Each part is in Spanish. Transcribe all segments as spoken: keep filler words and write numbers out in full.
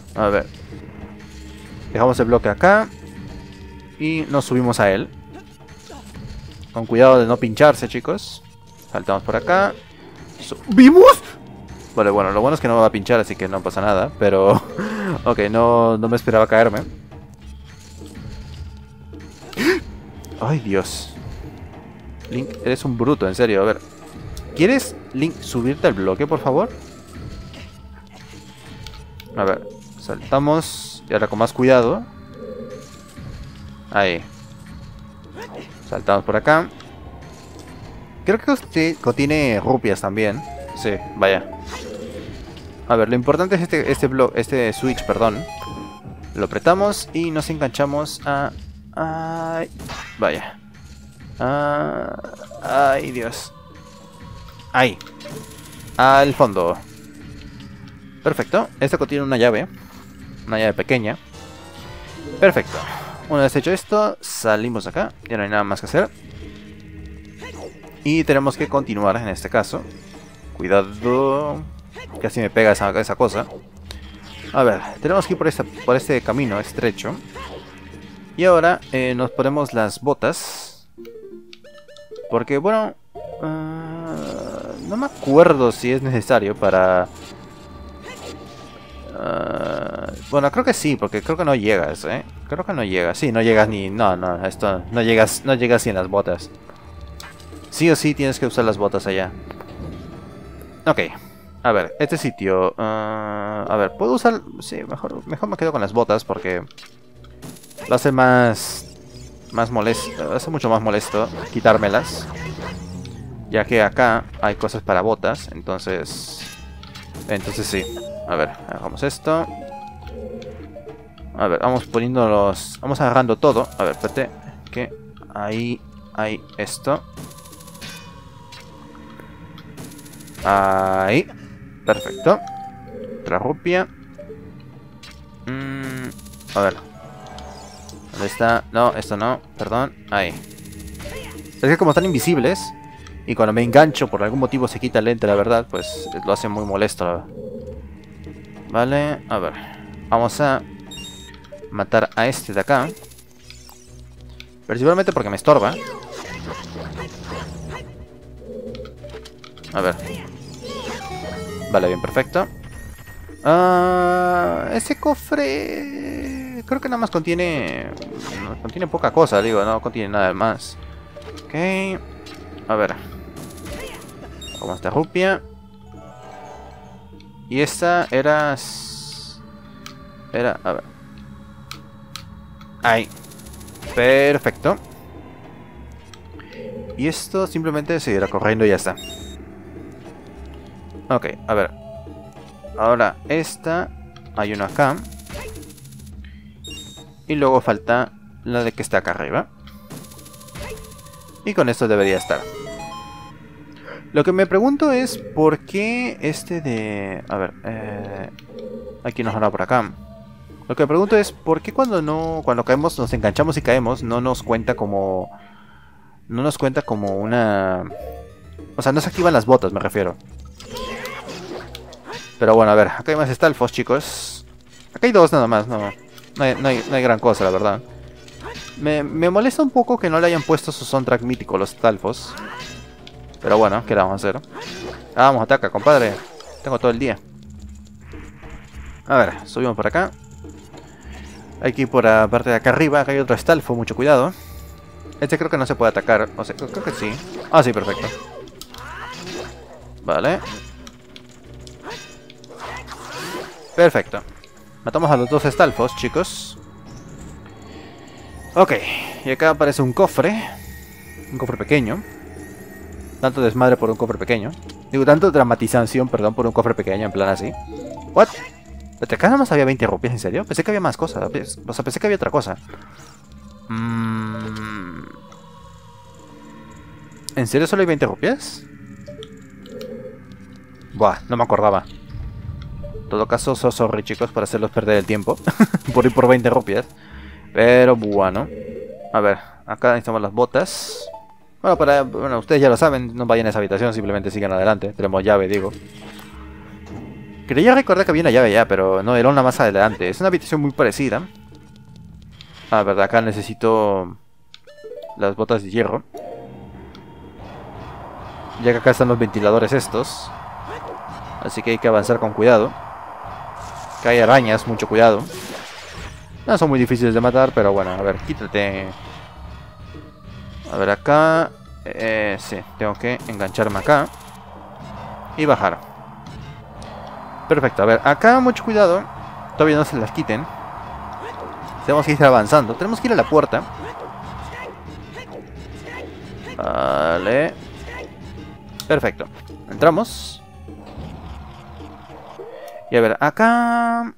A ver. Dejamos el bloque acá. Y nos subimos a él. Con cuidado de no pincharse, chicos. Saltamos por acá. ¡Subimos! Vale, bueno, lo bueno es que no me va a pinchar, así que no pasa nada. Pero... ok, no, no me esperaba caerme. ¡Ay, Dios! Link, eres un bruto, en serio. A ver. ¿Quieres, Link, subirte al bloque, por favor? A ver. Saltamos. Y ahora con más cuidado. Ahí. Saltamos por acá. Creo que usted contiene rupias también. Sí, vaya. A ver, lo importante es este, este, blo este switch, perdón. Lo apretamos y nos enganchamos a... Ay, vaya. Ah, ay, Dios. Ahí. Al fondo. Perfecto. Esto contiene una llave. Una llave pequeña. Perfecto. Una vez hecho esto, salimos acá. Ya no hay nada más que hacer. Y tenemos que continuar en este caso. Cuidado. Casi me pega esa, esa cosa. A ver, tenemos que ir por, esta, por este camino estrecho. Y ahora eh, nos ponemos las botas. Porque, bueno... Uh, no me acuerdo si es necesario para... Uh, bueno, creo que sí, porque creo que no llegas, ¿eh? Creo que no llegas. Sí, no llegas ni... No, no, esto... No llegas, no llegas sin las botas. Sí o sí tienes que usar las botas allá. Ok. A ver, este sitio... Uh, a ver, ¿puedo usar...? Sí, mejor, mejor me quedo con las botas porque... Lo hace más... Más molesto... Hace mucho más molesto quitármelas. Ya que acá hay cosas para botas. Entonces... Entonces sí. A ver, hagamos esto. A ver, vamos poniendo los... Vamos agarrando todo. A ver, espérate. Que ahí hay esto. Ahí. Perfecto. Otra rupia. Mm, a ver. ¿Dónde está? No, esto no. Perdón. Ahí. Es que como están invisibles... Y cuando me engancho, por algún motivo se quita el lente, la verdad, pues lo hace muy molesto. Vale, a ver. Vamos a matar a este de acá. Principalmente porque me estorba. A ver. Vale, bien, perfecto. Uh, ese cofre... Creo que nada más contiene... Contiene poca cosa, digo, no contiene nada más. Ok. A ver. Como esta rupia. Y esta era... Era... A ver. Ahí. Perfecto. Y esto simplemente seguirá corriendo y ya está. Ok, a ver. Ahora esta. Hay una acá. Y luego falta la de que está acá arriba. Y con esto debería estar. Lo que me pregunto es por qué este de... A ver, eh... aquí nos habla por acá. Lo que me pregunto es por qué cuando no... Cuando caemos, nos enganchamos y caemos, no nos cuenta como... No nos cuenta como una... O sea, no se activan las botas, me refiero. Pero bueno, a ver, acá hay más estalfos, chicos. Acá hay dos nada más, no. No hay, no hay, no hay gran cosa, la verdad. Me, me molesta un poco que no le hayan puesto su soundtrack mítico, los estalfos. Pero bueno, ¿qué le vamos a hacer? Ah, vamos, ataca, compadre. Tengo todo el día. A ver, subimos por acá. Hay que ir por la parte de acá arriba. Acá hay otro estalfo, mucho cuidado. Este creo que no se puede atacar. O sea, creo que sí. Ah, sí, perfecto. Vale. Perfecto. Matamos a los dos estalfos, chicos. Ok. Y acá aparece un cofre. Un cofre pequeño. Tanto desmadre por un cofre pequeño. Digo, tanto dramatización, perdón, por un cofre pequeño, en plan así. ¿What? ¿Pero acá nada más había veinte rupias? ¿En serio? Pensé que había más cosas. O sea, pensé que había otra cosa. Mm... ¿En serio solo hay veinte rupias? Buah, no me acordaba. En todo caso, so sorry, chicos, por hacerlos perder el tiempo. Por ir por veinte rupias. Pero bueno. A ver, acá necesitamos las botas. Bueno, para, bueno, ustedes ya lo saben, no vayan a esa habitación, simplemente sigan adelante. Tenemos llave, digo. Creía recordar que había una llave ya, pero no, era una más adelante. Es una habitación muy parecida. Ah, verdad, acá necesito las botas de hierro. Ya que acá están los ventiladores estos. Así que hay que avanzar con cuidado. Acá hay arañas, mucho cuidado. No son muy difíciles de matar, pero bueno, a ver, quítate. A ver, acá... Eh, sí, tengo que engancharme acá. Y bajar. Perfecto, a ver, acá mucho cuidado. Todavía no se las quiten. Tenemos que ir avanzando. Tenemos que ir a la puerta. Vale. Perfecto. Entramos. Y a ver, acá...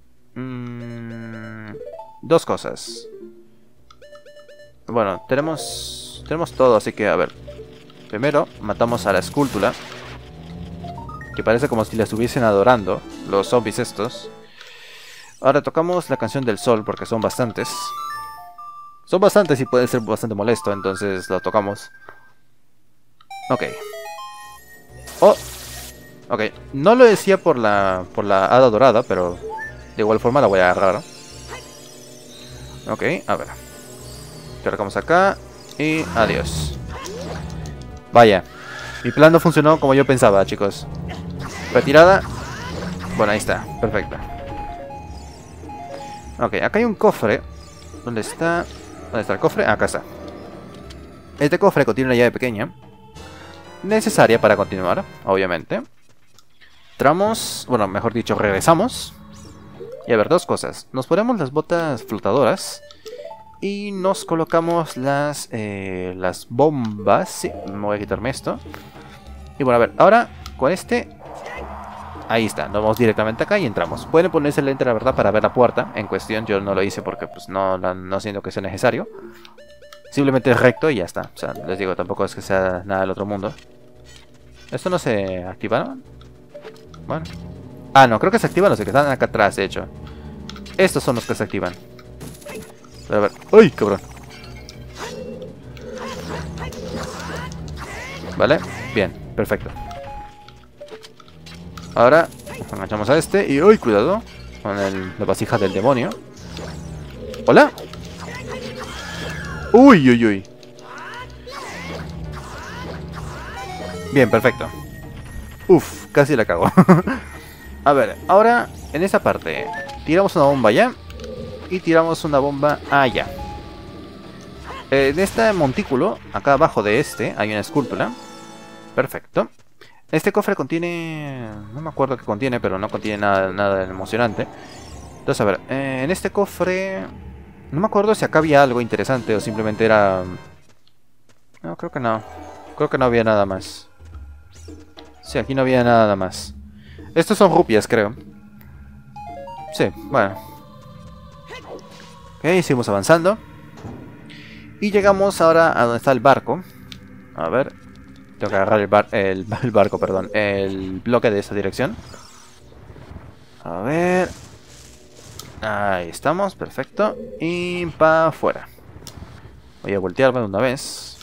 Mmm, dos cosas. Bueno, tenemos... Tenemos todo, así que a ver. Primero, matamos a la escultura. Que parece como si la estuviesen adorando los zombies estos. Ahora tocamos la canción del sol, porque son bastantes. Son bastantes y puede ser bastante molesto, entonces lo tocamos. Ok. Oh. Ok, no lo decía por la, por la hada dorada, pero de igual forma la voy a agarrar. Ok, a ver. Cargamos acá y adiós. Vaya, mi plan no funcionó como yo pensaba, chicos. Retirada. Bueno, ahí está, perfecto. Ok, acá hay un cofre. ¿Dónde está? ¿Dónde está el cofre? Acá está. Este cofre contiene una llave pequeña. Necesaria para continuar, obviamente. Entramos, bueno, mejor dicho, regresamos. Y a ver, dos cosas. Nos ponemos las botas flotadoras. Y nos colocamos las, eh, las bombas. Sí, me voy a quitarme esto. Y bueno, a ver, ahora con este... Ahí está, nos vamos directamente acá y entramos. Pueden ponerse el lente, la verdad, para ver la puerta en cuestión. Yo no lo hice porque pues no, no, no siento que sea necesario. Simplemente es recto y ya está. O sea, les digo, tampoco es que sea nada del otro mundo. ¿Esto no se activa? Bueno. Ah, no, creo que se activan los que están acá atrás, de hecho. Estos son los que se activan. Pero a ver. ¡Uy, cabrón! Vale, bien, perfecto. Ahora enganchamos a este y... ¡Uy, cuidado! Con el, la vasija del demonio. ¡Hola! ¡Uy, uy, uy! Bien, perfecto. Uf, casi la cago. A ver, ahora en esa parte tiramos una bomba allá y tiramos una bomba allá. En este montículo, acá abajo de este, hay una escultura. Perfecto. Este cofre contiene... No me acuerdo qué contiene, pero no contiene nada, nada emocionante. Entonces, a ver, eh, en este cofre... No me acuerdo si acá había algo interesante o simplemente era... No, creo que no. Creo que no había nada más. Sí, aquí no había nada más. Estos son rupias, creo. Sí, bueno. Ok, seguimos avanzando. Y llegamos ahora a donde está el barco. A ver. Tengo que agarrar el, bar el, el barco, perdón. El bloque de esa dirección. A ver. Ahí estamos, perfecto. Y para afuera. Voy a voltearme de una vez.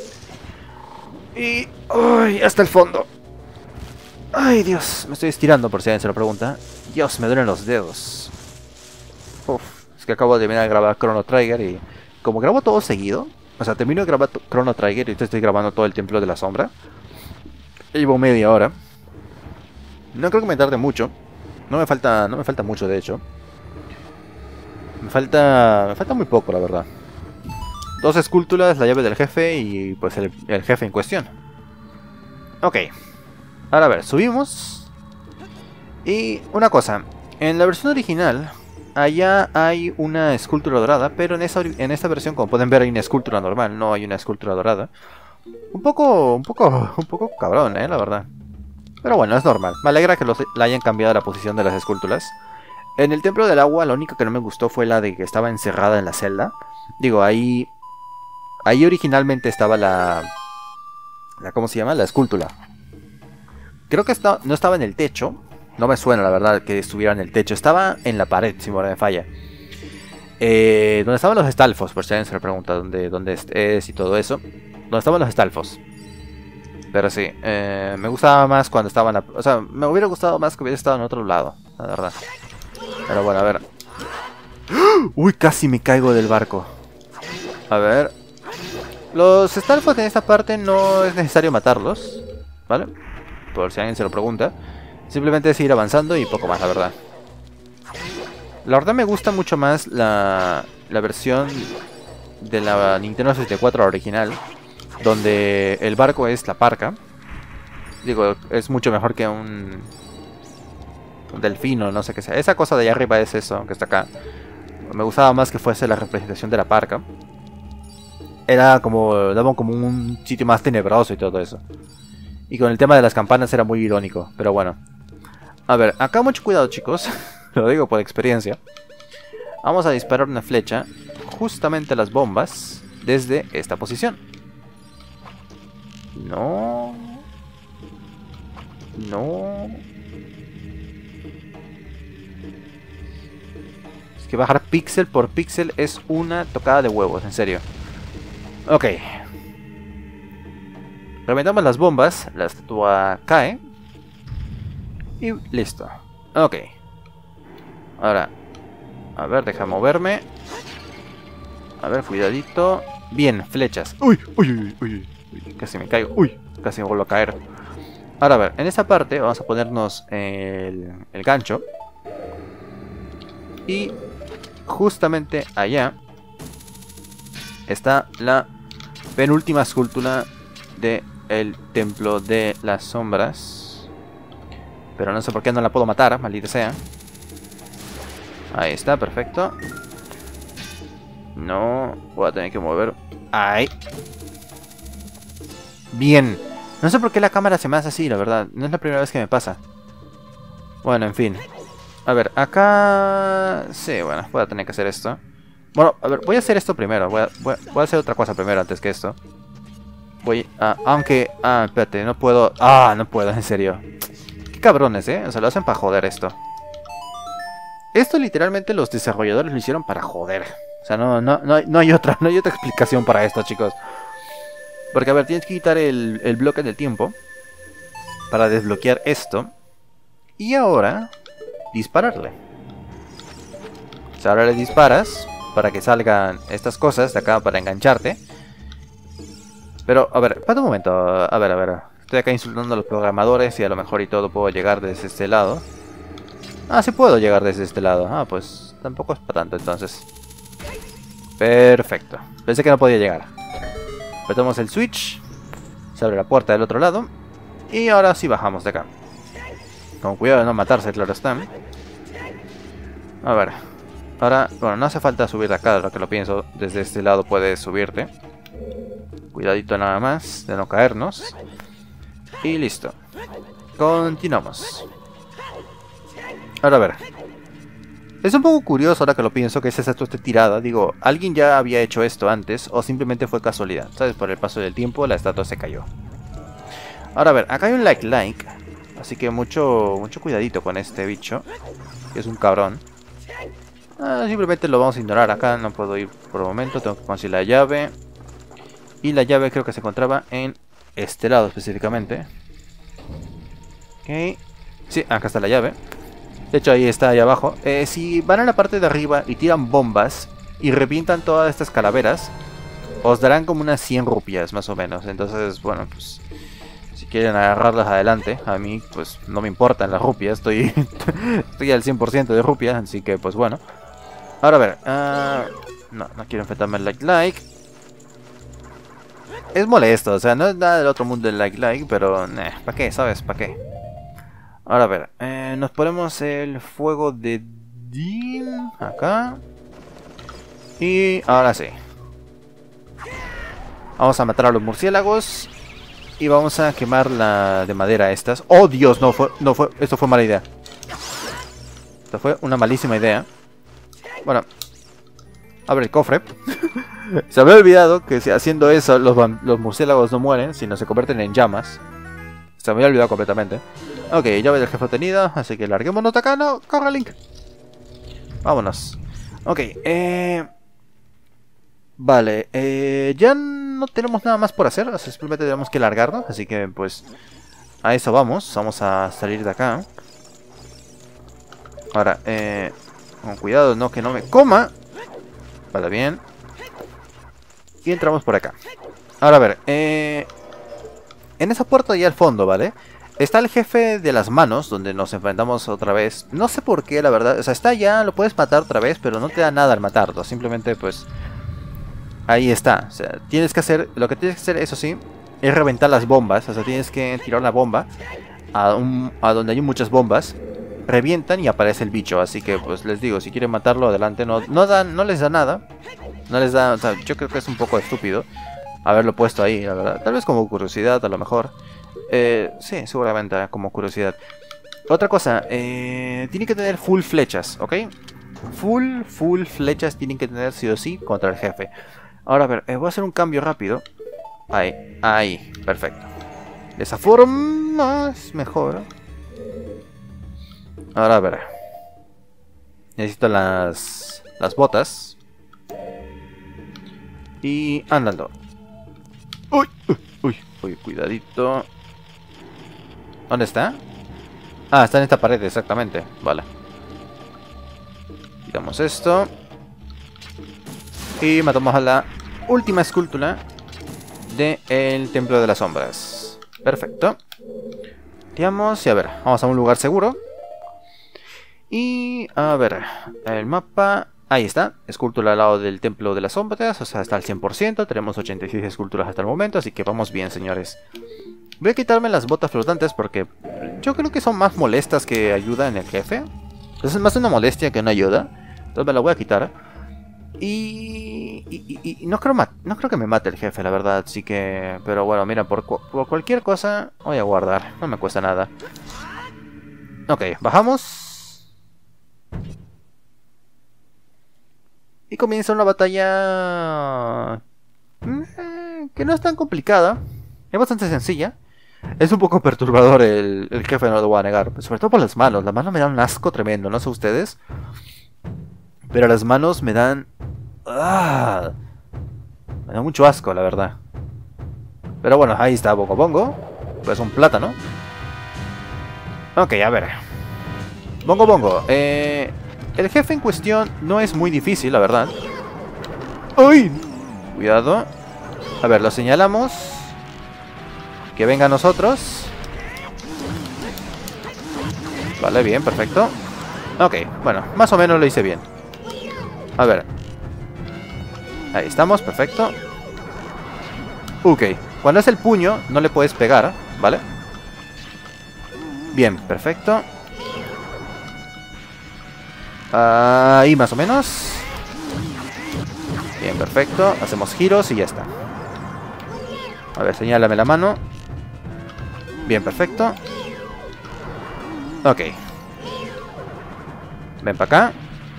Y... ¡Uy! Hasta el fondo. Ay, Dios. Me estoy estirando por si alguien se lo pregunta. Dios, me duelen los dedos. Uf. Es que acabo de terminar de grabar Chrono Trigger y... Como grabo todo seguido... O sea, termino de grabar Chrono Trigger y ahorita estoy grabando todo el Templo de la Sombra. Llevo media hora. No creo que me tarde mucho. No me falta, no me falta mucho, de hecho. Me falta... Me falta muy poco, la verdad. Dos esculturas, la llave del jefe y pues el, el jefe en cuestión. Ok. Ahora a ver, subimos. Y una cosa. En la versión original, allá hay una escultura dorada, pero en esta, en esta versión, como pueden ver, hay una escultura normal, no hay una escultura dorada. Un poco, un poco, un poco cabrón, eh, la verdad. Pero bueno, es normal. Me alegra que los, la hayan cambiado la posición de las esculturas. En el Templo del Agua, lo único que no me gustó fue la de que estaba encerrada en la celda. Digo, ahí... Ahí originalmente estaba la... la ¿Cómo se llama? La escultura. Creo que está, no estaba en el techo. No me suena, la verdad, que estuviera en el techo. Estaba en la pared, si me falla. Eh, donde estaban los estalfos, por si alguien se le pregunta dónde, dónde es y todo eso. Donde estaban los estalfos. Pero sí, eh, me gustaba más cuando estaba en la... O sea, me hubiera gustado más que hubiera estado en otro lado, la verdad. Pero bueno, a ver. Uy, casi me caigo del barco. A ver. Los Stalfos en esta parte no es necesario matarlos, ¿vale? Por si alguien se lo pregunta. Simplemente es ir avanzando y poco más, la verdad. La verdad me gusta mucho más la, la versión de la Nintendo sesenta y cuatro original, donde el barco es la parca. Digo, es mucho mejor que un, un delfino, no sé qué sea. Esa cosa de allá arriba es eso, que está acá. Me gustaba más que fuese la representación de la parca. Era como, daban como un sitio más tenebroso y todo eso. Y con el tema de las campanas era muy irónico, pero bueno. A ver, acá mucho cuidado, chicos. Lo digo por experiencia. Vamos a disparar una flecha justamente a las bombas desde esta posición. No. No. Es que bajar píxel por píxel es una tocada de huevos, en serio. Ok. Reventamos las bombas, la estatua cae. Y listo. Ok. Ahora, a ver, deja moverme. A ver, cuidadito. Bien, flechas. Uy, uy, uy, uy, uy. Casi me caigo. Uy, casi me vuelvo a caer. Ahora, a ver, en esta parte vamos a ponernos el, el gancho. Y justamente allá está la penúltima escultura del Templo de las Sombras. Pero no sé por qué no la puedo matar, maldita sea. Ahí está, perfecto. No, voy a tener que mover. Ahí. Bien. No sé por qué la cámara se me hace así, la verdad. No es la primera vez que me pasa. Bueno, en fin. A ver, acá... Sí, bueno, voy a tener que hacer esto. Bueno, a ver, voy a hacer esto primero. Voy a, voy a, voy a hacer otra cosa primero antes que esto. Voy a... Aunque... Ah, espérate, no puedo... Ah, no puedo, en serio. Qué cabrones, ¿eh? O sea, lo hacen para joder esto. Esto literalmente los desarrolladores lo hicieron para joder. O sea, no, no, no, hay, no, hay, otra, no hay otra explicación para esto, chicos. Porque, a ver, tienes que quitar el, el bloque del tiempo para desbloquear esto. Y ahora, dispararle. O sea, ahora le disparas para que salgan estas cosas de acá para engancharte. Pero, a ver, espera un momento. A ver, a ver. Estoy acá insultando a los programadores y a lo mejor y todo puedo llegar desde este lado. Ah, sí puedo llegar desde este lado. Ah, pues tampoco es para tanto entonces. Perfecto. Pensé que no podía llegar. Apretamos el switch. Se abre la puerta del otro lado. Y ahora sí bajamos de acá. Con cuidado de no matarse, claro está. A ver. Ahora, bueno, no hace falta subir de acá, de lo que lo pienso. Desde este lado puedes subirte. Cuidadito nada más de no caernos. Y listo. Continuamos. Ahora a ver. Es un poco curioso ahora que lo pienso que esa estatua esté tirada. Digo, ¿alguien ya había hecho esto antes o simplemente fue casualidad? ¿Sabes? Por el paso del tiempo la estatua se cayó. Ahora a ver, acá hay un like like. Así que mucho, mucho cuidadito con este bicho. Que es un cabrón. Ah, simplemente lo vamos a ignorar. Acá no puedo ir por el momento. Tengo que conseguir la llave. Y la llave creo que se encontraba en este lado específicamente. Ok. Sí, acá está la llave. De hecho ahí está, ahí abajo. eh, Si van a la parte de arriba y tiran bombas y revientan todas estas calaveras, os darán como unas cien rupias más o menos. Entonces, bueno, pues si quieren agarrarlas adelante. A mí pues no me importan las rupias. Estoy estoy al cien por ciento de rupias. Así que pues bueno. Ahora a ver, uh, no, no quiero enfrentarme al like like. Es molesto, o sea, no es nada del otro mundo el like like. Pero, eh, ¿para qué? ¿Sabes? ¿Para qué? Ahora a ver, eh, nos ponemos el fuego de Dean acá. Y ahora sí. Vamos a matar a los murciélagos. Y vamos a quemar la de madera estas. ¡Oh, Dios! No fue, no fue, esto fue mala idea. Esto fue una malísima idea. Bueno. Abre el cofre. Se había olvidado que si haciendo eso los, los murciélagos no mueren, sino se convierten en llamas. Se me había olvidado completamente. Ok, llave del jefe obtenida, así que larguémonos de acá, no, corre Link. Vámonos. Ok, eh... Vale, eh... ya no tenemos nada más por hacer. O sea, simplemente tenemos que largarnos. Así que pues a eso vamos. Vamos a salir de acá. Ahora, eh, con cuidado, no que no me coma. Vale, bien. Y entramos por acá. Ahora a ver, eh, en esa puerta ahí al fondo, ¿vale? Está el jefe de las manos, donde nos enfrentamos otra vez. No sé por qué, la verdad. O sea, está allá, lo puedes matar otra vez, pero no te da nada al matarlo. Simplemente, pues, ahí está. O sea, tienes que hacer, lo que tienes que hacer, eso sí, es reventar las bombas. O sea, tienes que tirar una bomba a, un, a donde hay muchas bombas. Revientan y aparece el bicho. Así que, pues, les digo, si quieren matarlo, adelante. No, no, dan, no les da nada. No les da, o sea, yo creo que es un poco estúpido haberlo puesto ahí, la verdad. Tal vez como curiosidad, a lo mejor. Eh, sí, seguramente como curiosidad. Otra cosa, eh, tiene que tener full flechas, ¿ok? Full, full flechas tienen que tener sí o sí contra el jefe. Ahora a ver, eh, voy a hacer un cambio rápido. Ahí, ahí, perfecto. De esa forma es mejor. Ahora a ver. Necesito las, las botas. Y andando. Uy, uy, uy, uy, cuidadito. ¿Dónde está? Ah, está en esta pared, exactamente. Vale. Quitamos esto. Y matamos a la última escultura del Templo de las Sombras. Perfecto. Tiramos y a ver, vamos a un lugar seguro. Y a ver, el mapa... Ahí está, escultura al lado del Templo de las Sombras, o sea, está al cien por ciento. Tenemos ochenta y seis esculturas hasta el momento, así que vamos bien, señores. Voy a quitarme las botas flotantes porque yo creo que son más molestas que ayuda en el jefe. Es más una molestia que una ayuda. Entonces me la voy a quitar. Y, y, y, y no, creo no creo que me mate el jefe, la verdad. Así que... Pero bueno, mira, por, cu por cualquier cosa voy a guardar. No me cuesta nada. Ok, bajamos. Y comienza una batalla... que no es tan complicada. Es bastante sencilla. Es un poco perturbador el, el jefe, no lo voy a negar. Sobre todo por las manos. Las manos me dan un asco tremendo, no sé ustedes. Pero las manos me dan... ¡Ah! Me da mucho asco, la verdad. Pero bueno, ahí está Bongo Bongo. Pues un plátano. Ok, a ver. Bongo Bongo. Eh, el jefe en cuestión no es muy difícil, la verdad. ¡Uy! Cuidado. A ver, lo señalamos. Que venga a nosotros. Vale, bien, perfecto. Ok, bueno, más o menos lo hice bien. A ver. Ahí estamos, perfecto. Ok, cuando es el puño no le puedes pegar, ¿vale? Bien, perfecto. Ahí más o menos. Bien, perfecto. Hacemos giros y ya está. A ver, señálame la mano. Bien, perfecto. Ok. Ven para acá.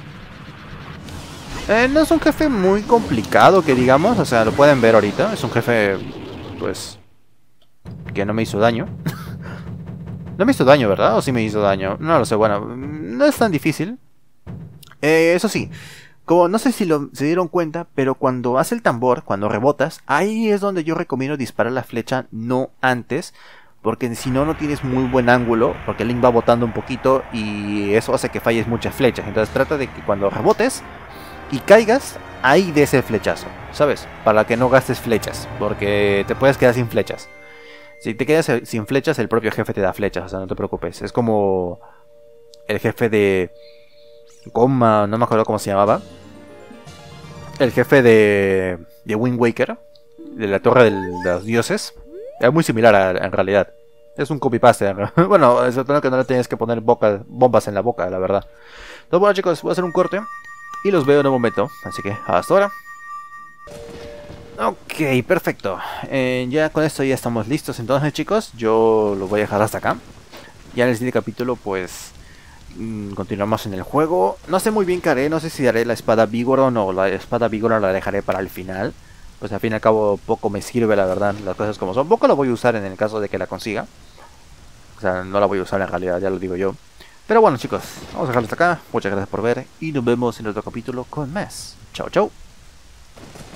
Eh, no es un jefe muy complicado, que digamos. O sea, lo pueden ver ahorita. Es un jefe, pues, que no me hizo daño. No me hizo daño, ¿verdad? ¿O sí me hizo daño? No lo sé, bueno. No es tan difícil. Eh, eso sí. Como no sé si lo, se dieron cuenta, pero cuando hace el tambor, cuando rebotas, ahí es donde yo recomiendo disparar la flecha, no antes. Porque si no, no tienes muy buen ángulo. Porque el Link va botando un poquito y eso hace que falles muchas flechas. Entonces trata de que cuando rebotes y caigas, ahí des el flechazo, ¿sabes? Para que no gastes flechas, porque te puedes quedar sin flechas. Si te quedas sin flechas, el propio jefe te da flechas, o sea, no te preocupes. Es como el jefe de Goma, no me acuerdo cómo se llamaba. El jefe de, de Wind Waker, de la Torre de los Dioses. Es muy similar a, en realidad. Es un copy-paste. Bueno, es que no le tienes que poner boca, bombas en la boca, la verdad. Entonces, bueno, chicos, voy a hacer un corte y los veo en un momento. Así que, hasta ahora. Ok, perfecto. Eh, ya con esto ya estamos listos. Entonces, chicos, yo lo voy a dejar hasta acá. Ya en el siguiente capítulo, pues, mmm, continuamos en el juego. No sé muy bien qué haré. No sé si haré la espada Vigor o la espada Vigor la dejaré para el final. Pues al fin y al cabo poco me sirve, la verdad, las cosas como son. Poco la voy a usar en el caso de que la consiga. O sea, no la voy a usar en realidad, ya lo digo yo. Pero bueno, chicos, vamos a dejarlo hasta acá. Muchas gracias por ver y nos vemos en otro capítulo con más. Chao, chao.